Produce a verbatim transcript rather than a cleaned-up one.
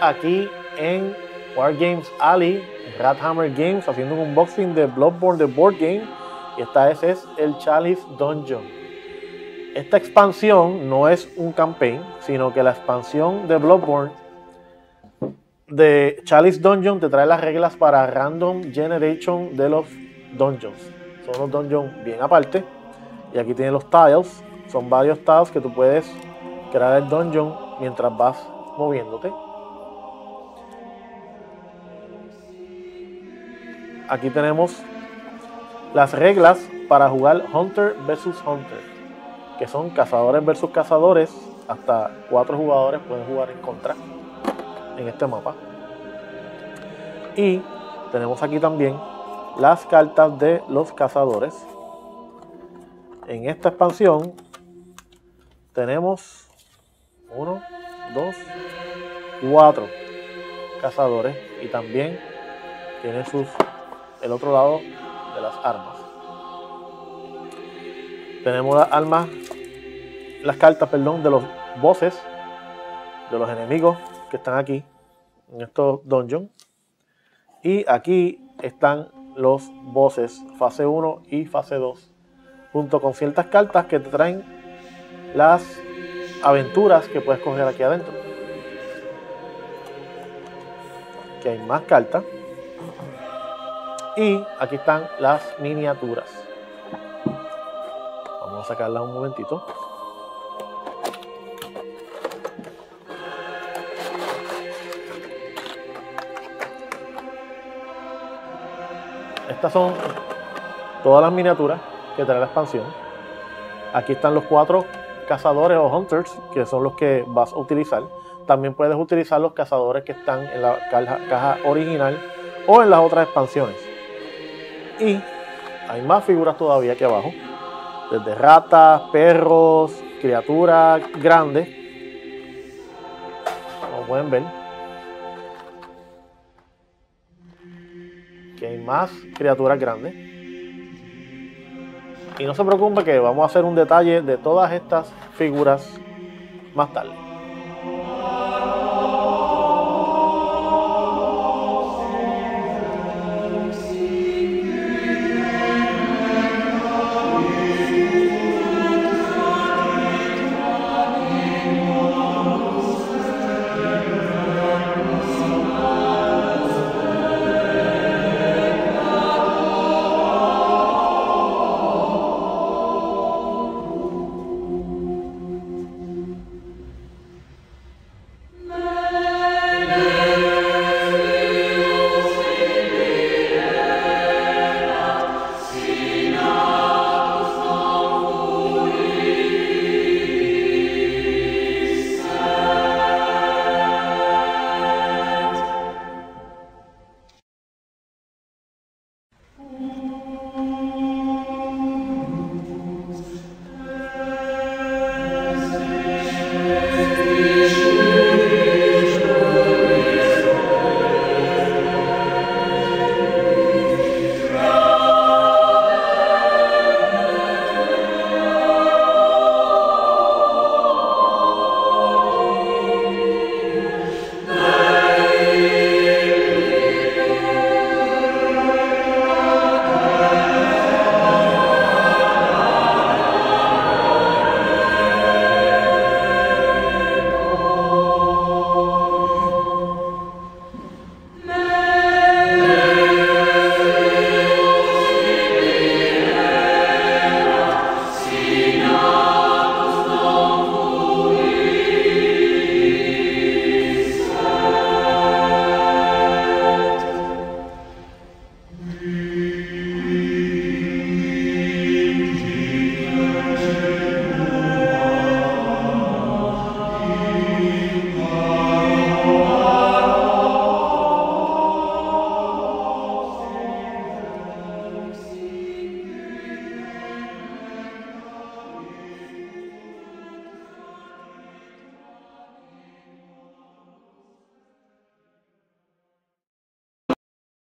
aquí en Wargames Alley, Rathammer Games, haciendo un unboxing de Bloodborne, de board game. Y esta vez es el Chalice Dungeon. Esta expansión no es un campaign, sino que la expansión de Bloodborne de Chalice Dungeon te trae las reglas para Random Generation de los Dungeons. Son unos dungeons bien aparte. Y aquí tienen los tiles. Son varios tiles que tú puedes crear el dungeon mientras vas moviéndote. Aquí tenemos las reglas para jugar Hunter versus Hunter, que son cazadores versus cazadores. Hasta cuatro jugadores pueden jugar en contra en este mapa. Y tenemos aquí también las cartas de los cazadores. En esta expansión tenemos uno, dos, cuatro cazadores, y también tiene sus el otro lado de las armas. Tenemos las armas, las cartas, perdón, de los bosses, de los enemigos que están aquí en estos dungeons. Y aquí están los bosses fase uno y fase dos, junto con ciertas cartas que te traen las aventuras que puedes coger aquí adentro. Aquí hay más cartas. Y aquí están las miniaturas. Vamos a sacarlas un momentito. Estas son todas las miniaturas que trae la expansión. Aquí están los cuatro cazadores o hunters, que son los que vas a utilizar. También puedes utilizar los cazadores que están en la caja, caja original o en las otras expansiones. Y hay más figuras todavía aquí abajo, desde ratas, perros, criaturas grandes, como pueden ver. Que hay más criaturas grandes. Y no se preocupe que vamos a hacer un detalle de todas estas figuras más tarde.